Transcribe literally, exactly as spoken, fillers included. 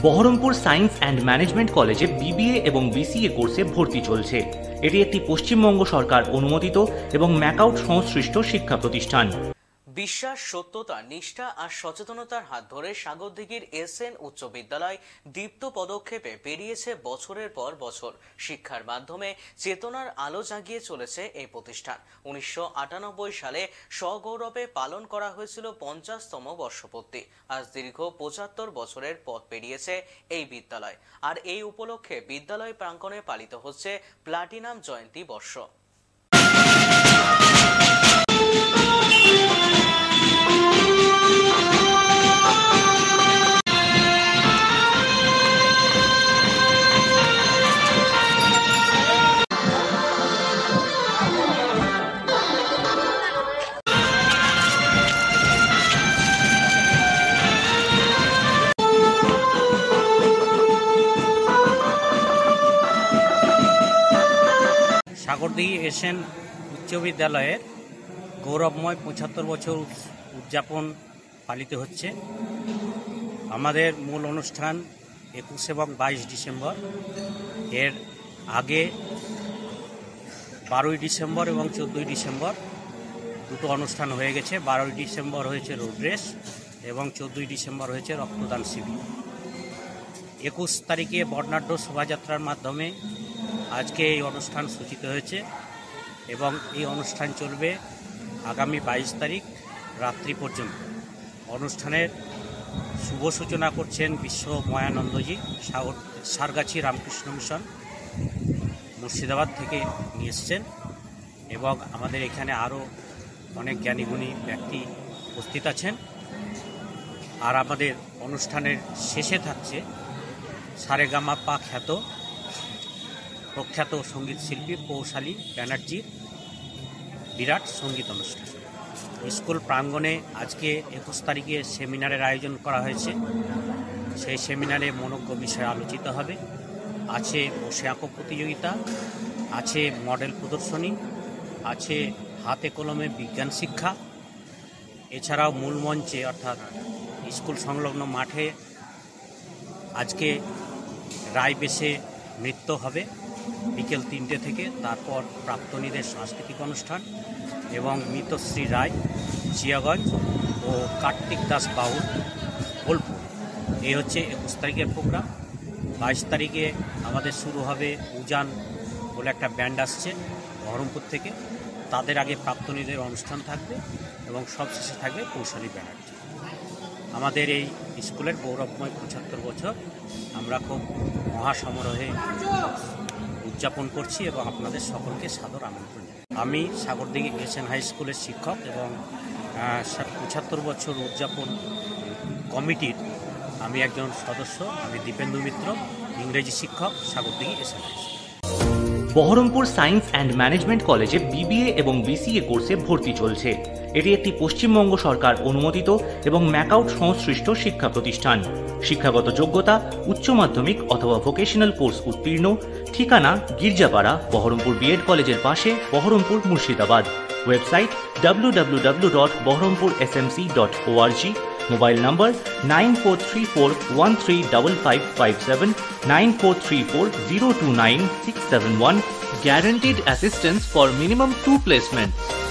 Baharampur science and management কলেজে BBA এবং BCA কোর্সে ভর্তি চলছে। এটি একটি পশ্চিমবঙ্গ সরকার অনুমোদিত এবং ম্যাকআউট সংশ্লিষ্ট শিক্ষা প্রতিষ্ঠান। বিশ্বাস, সত্যতা, নিষ্ঠা আর সচেতনতার হাত ধরে সাগরদিঘির এস এন উচ্চ বিদ্যালয় দীপ্ত পদক্ষেপে পেরিয়েছে বছরের পর বছর। শিক্ষার মাধ্যমে চেতনার আলো জাগিয়ে চলেছে এই প্রতিষ্ঠান। উনিশশো আটানব্বই সালে সগৌরবে পালন করা হয়েছিল পঞ্চাশতম বর্ষপূর্তি। আজ দীর্ঘ পঁচাত্তর বছরের পথ পেরিয়েছে এই বিদ্যালয়, আর এই উপলক্ষে বিদ্যালয় প্রাঙ্গণে পালিত হচ্ছে প্লাটিনাম জয়ন্তী বর্ষ। সাগরদিঘি এস এন উচ্চ বিদ্যালয়ের গৌরবময় পঁচাত্তর বছর উদযাপন পালিত হচ্ছে। আমাদের মূল অনুষ্ঠান একুশ এবং বাইশ ডিসেম্বর। এর আগে বারোই ডিসেম্বর এবং চোদ্দোই ডিসেম্বর দুটো অনুষ্ঠান হয়ে গেছে। বারোই ডিসেম্বর হয়েছে রোড রেস এবং চোদ্দোই ডিসেম্বর হয়েছে রক্তদান শিবির। একুশ তারিখে বর্ণাঢ্য শোভাযাত্রার মাধ্যমে আজকে এই অনুষ্ঠান সূচিত হয়েছে এবং এই অনুষ্ঠান চলবে আগামী বাইশ তারিখ রাত্রি পর্যন্ত। অনুষ্ঠানের শুভ সূচনা করছেন বিশ্ব ময়ানন্দজি, সাগর সারগাছি রামকৃষ্ণ মিশন মুর্শিদাবাদ থেকে নিয়ে এসছেন এবং আমাদের এখানে আরও অনেক জ্ঞানীগুণী ব্যক্তি উপস্থিত আছেন। আর আমাদের অনুষ্ঠানের শেষে থাকছে সারেগামাপা খ্যাত প্রখ্যাত সঙ্গীত শিল্পী পৌশালী ব্যানার্জির বিরাট সঙ্গীত অনুষ্ঠান। স্কুল প্রাঙ্গণে আজকে একুশ তারিখে সেমিনারের আয়োজন করা হয়েছে। সেই সেমিনারে মনোজ্ঞ বিষয় আলোচিত হবে। আছে বসে আঁকো প্রতিযোগিতা, আছে মডেল প্রদর্শনী, আছে হাতে কলমে বিজ্ঞান শিক্ষা। এছাড়াও মূল মঞ্চে অর্থাৎ স্কুল সংলগ্ন মাঠে আজকে রায় বেশে নৃত্য হবে বিকেল তিনটে থেকে। তারপর প্রাক্তনীদের সাংস্কৃতিক অনুষ্ঠান এবং মিতশ্রী রায় জিয়াগঞ্জ ও কার্তিক দাস বাউল বোলপুর। এই হচ্ছে একুশ তারিখের প্রোগ্রাম। বাইশ তারিখে আমাদের শুরু হবে উজান বলে একটা ব্যান্ড আসছে বহরমপুর থেকে। তাদের আগে প্রাক্তনীদের অনুষ্ঠান থাকবে এবং সবশেষে থাকবে পৌশালী ব্যানার্জি। আমাদের এই স্কুলের গৌরবময় পঁচাত্তর বছর আমরা খুব মহাসমারোহে উদযাপন করছি এবং আপনাদের সকলকে সাদর আমন্ত্রণ জানাই। আমি সাগরদিঘি এস এন হাই স্কুলের শিক্ষক এবং পঁচাত্তর বছর উদযাপন কমিটির আমি একজন সদস্য। আমি দীপেন্দু মিত্র, ইংরেজি শিক্ষক, Sagardighi S N high school. Baharampur science and management কলেজে বিবিএ এবং বিসিএ কোর্সে ভর্তি চলছে। এটি একটি পশ্চিমবঙ্গ সরকার অনুমোদিত এবং ম্যাকআউট সংশ্লিষ্ট শিক্ষা প্রতিষ্ঠান। শিক্ষাগত যোগ্যতা উচ্চ মাধ্যমিক অথবা ভোকেশনাল কোর্স উত্তীর্ণ। ঠিকানা গির্জাপাড়া, বহরমপুর বিএড কলেজের পাশে, Baharampur, Murshidabad. Website W W W dot Baharampur S M C dot O R G. Mobile number nine four three four one three five five five seven, nine four three four zero two nine six seven one. Guaranteed assistance for minimum two placements.